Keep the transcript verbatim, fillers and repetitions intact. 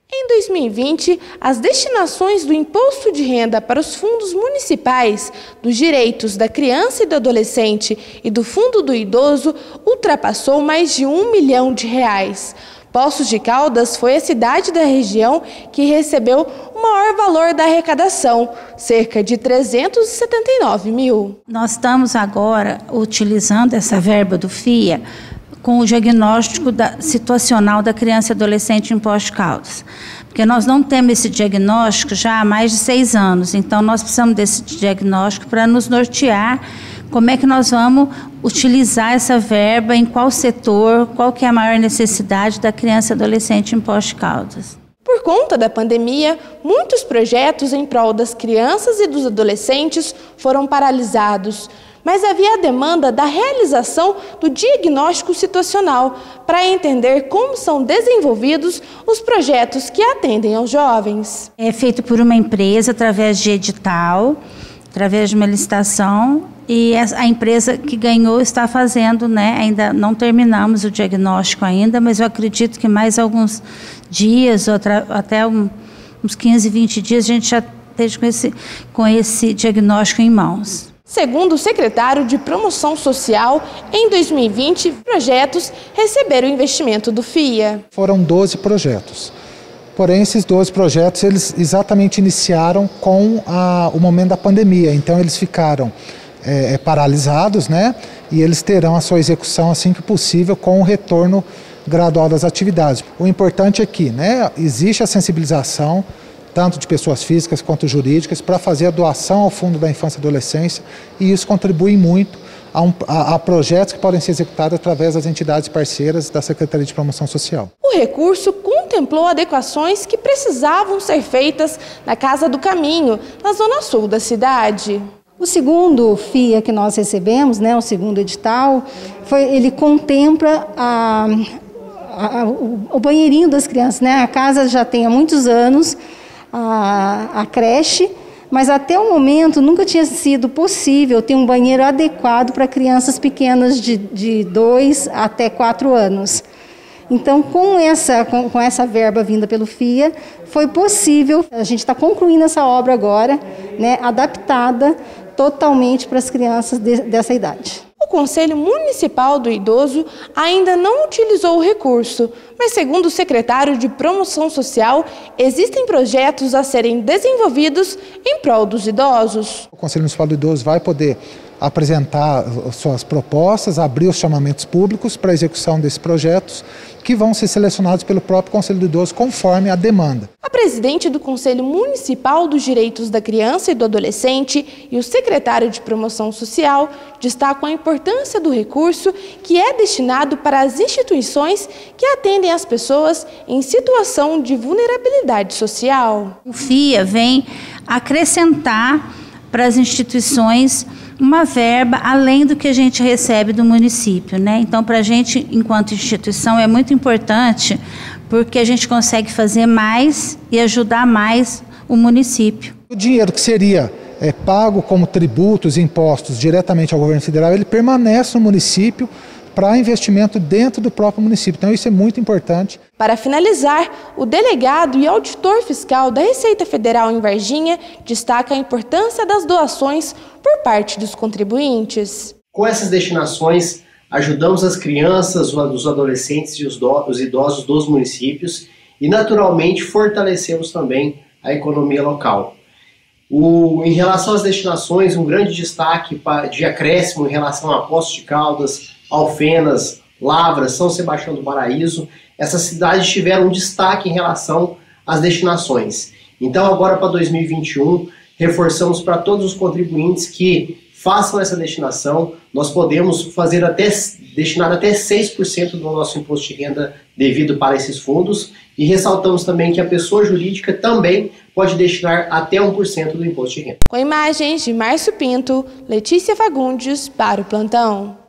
Em dois mil e vinte, as destinações do imposto de renda para os fundos municipais, dos direitos da criança e do adolescente e do fundo do idoso ultrapassou mais de um milhão de reais. Poços de Caldas foi a cidade da região que recebeu o maior valor da arrecadação, cerca de trezentos e setenta e nove mil. Nós estamos agora utilizando essa verba do F I A com o diagnóstico da, situacional da criança e adolescente em Poços de Caldas. Porque nós não temos esse diagnóstico já há mais de seis anos, então nós precisamos desse diagnóstico para nos nortear como é que nós vamos utilizar essa verba, em qual setor, qual que é a maior necessidade da criança e adolescente em Poços de Caldas. Por conta da pandemia, muitos projetos em prol das crianças e dos adolescentes foram paralisados. Mas havia a demanda da realização do diagnóstico situacional para entender como são desenvolvidos os projetos que atendem aos jovens. É feito por uma empresa através de edital, através de uma licitação, e a empresa que ganhou está fazendo, né? Ainda não terminamos o diagnóstico ainda, mas eu acredito que mais alguns dias, ou até uns quinze, vinte dias, a gente já esteja com esse, com esse diagnóstico em mãos. Segundo o secretário de Promoção Social, em dois mil e vinte, projetos receberam investimento do F I A. Foram doze projetos. Porém, esses doze projetos, eles exatamente iniciaram com a, o momento da pandemia. Então, eles ficaram é, paralisados, né? E eles terão a sua execução assim que possível com o retorno gradual das atividades. O importante é que, né, existe a sensibilização tanto de pessoas físicas quanto jurídicas, para fazer a doação ao Fundo da Infância e Adolescência, e isso contribui muito a, um, a, a projetos que podem ser executados através das entidades parceiras da Secretaria de Promoção Social. O recurso contemplou adequações que precisavam ser feitas na Casa do Caminho, na zona sul da cidade. O segundo F I A que nós recebemos, né, o segundo edital, foi, ele contempla a, a, o, o banheirinho das crianças, né? A casa já tem há muitos anos, A, a creche, mas até o momento nunca tinha sido possível ter um banheiro adequado para crianças pequenas de, de dois até quatro anos. Então, com essa, com, com essa verba vinda pelo F I A, foi possível, a gente está concluindo essa obra agora, né, adaptada totalmente para as crianças de, dessa idade. O Conselho Municipal do Idoso ainda não utilizou o recurso, mas segundo o secretário de Promoção Social, existem projetos a serem desenvolvidos em prol dos idosos. O Conselho Municipal do Idoso vai poder apresentar suas propostas, abrir os chamamentos públicos para a execução desses projetos, que vão ser selecionados pelo próprio Conselho do Idoso conforme a demanda. A presidente do Conselho Municipal dos Direitos da Criança e do Adolescente e o secretário de Promoção Social destacam a importância do recurso que é destinado para as instituições que atendem as pessoas em situação de vulnerabilidade social. O F I A vem acrescentar para as instituições uma verba além do que a gente recebe do município, né? Então, para a gente, enquanto instituição, é muito importante porque a gente consegue fazer mais e ajudar mais o município. O dinheiro que seria é, pago como tributos e impostos diretamente ao governo federal, ele permanece no município para investimento dentro do próprio município. Então, isso é muito importante. Para finalizar, o delegado e auditor fiscal da Receita Federal em Varginha destaca a importância das doações por parte dos contribuintes. Com essas destinações, ajudamos as crianças, os adolescentes e os idosos dos municípios e, naturalmente, fortalecemos também a economia local. O, em relação às destinações, um grande destaque de acréscimo em relação a Poços de Caldas, Alfenas, Lavras, São Sebastião do Paraíso. Essas cidades tiveram um destaque em relação às destinações. Então, agora para dois mil e vinte e um, reforçamos para todos os contribuintes que façam essa destinação. Nós podemos fazer até, destinar até seis por cento do nosso imposto de renda devido para esses fundos, e ressaltamos também que a pessoa jurídica também pode destinar até um por cento do imposto de renda. Com imagens de Márcio Pinto, Letícia Fagundes para o Plantão.